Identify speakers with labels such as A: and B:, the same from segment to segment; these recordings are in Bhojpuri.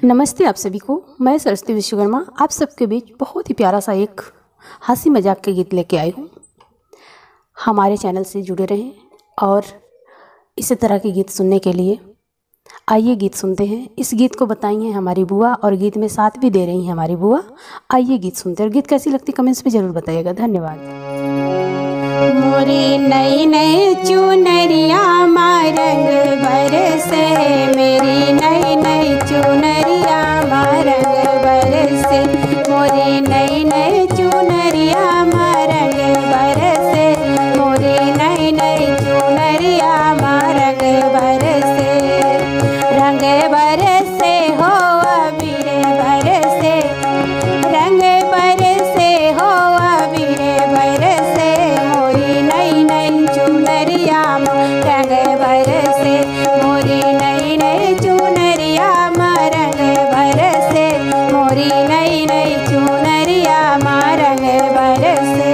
A: नमस्ते आप सभी को। मैं सरस्वती विश्वकर्मा आप सबके बीच बहुत ही प्यारा सा एक हंसी मजाक के गीत लेके आई हूँ। हमारे चैनल से जुड़े रहें और इसी तरह के गीत सुनने के लिए आइए गीत सुनते हैं। इस गीत को बताई हैं हमारी बुआ और गीत में साथ भी दे रही हैं हमारी बुआ। आइए गीत सुनते हैं और गीत कैसी लगती कमेंट्स पे ज़रूर बताइएगा। धन्यवाद।
B: मोरी नई नई चुनरिया रंग बरसे, मेरी नई नई चुनरिया रंग बरसे, मोरी नई नई चुनरिया रंग बरसे, मोरी नई नई चुनरिया रंग बरसे, रंग बरसे हो अबीर बरसे, रंग बरसे हो अबीर बरसे, मोरी नई नई चुनरिया रंग बरसे, मोरी नई नई चुनरिया रंग बरसे, मोरी नई नई चुनरिया रंग बरसे।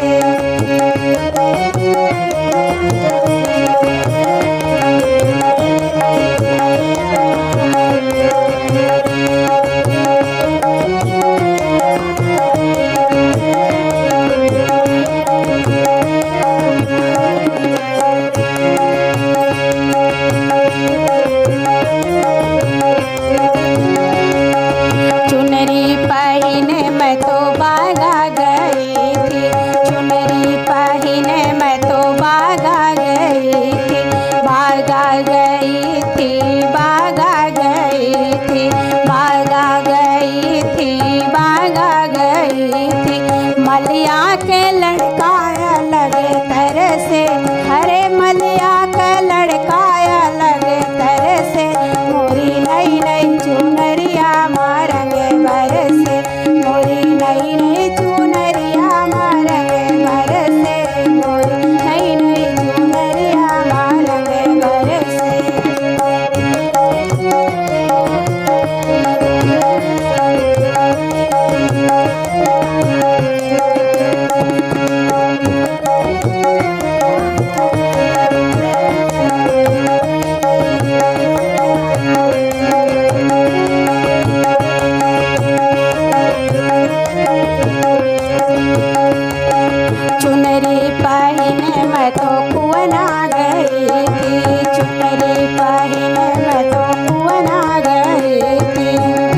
B: चुनरी पहने मैं तो बागा गई थी, चुनरी पहने मैं तो बागा गई थी, बागा गई थी, बागा गई थी, बागा गई थी, बागा गई थी, मलिया के लड़का अलग तरह से, हरे मलिया के लड़का अलग तरह से, मोरी नई नई चुनरिया रंग बरसे, मोरी नई नई चुनरिया रंग बरसे, मोरी नई नई चुनरिया रंग बरसे। चुनरी पहने मैं तो कुआना गई थी, चुनरी पहने मैं तो कुआना गई थी,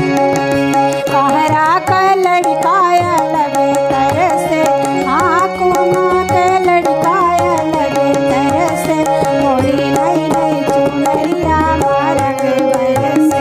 B: कहरा का लड़का अलग तरह से, कुआं का लड़का अलग तरह से, मोरी नई नई चुनरिया रंग बरसे।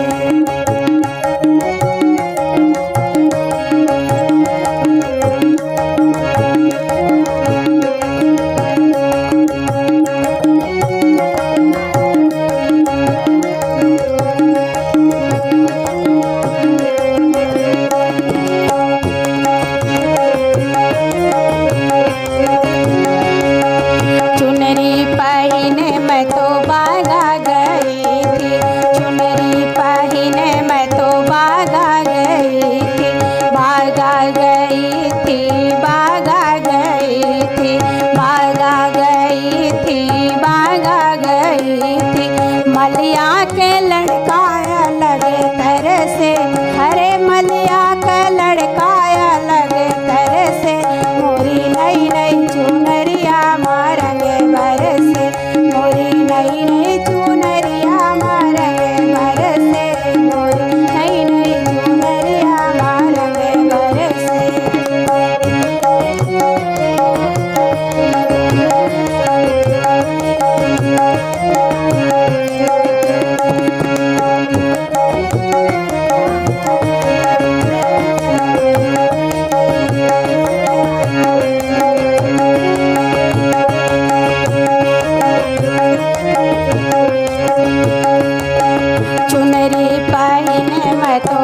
B: चुनरी पहने मैं तो बागा गई थी, चुनरी पहने मैं तो बागा गई थी, बागा गई थी, बागा गई थी, बागा गई थी, बागा गई थी, मलिया के लड़का अलग तरह से, हरे मलिया का लड़का अलग तरह से, मोरी नई नई चुनरिया रंग बरसे, मोरी नई नई चुनरिया रंग बरसे, मोरी नई नई चुनरिया रंग बरसे। चुनरी पहने मैं तो